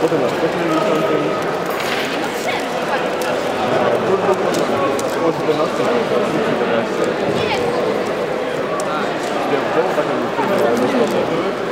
potem na 4 miesiącu. Było 17 miesiącu. Wiem, taką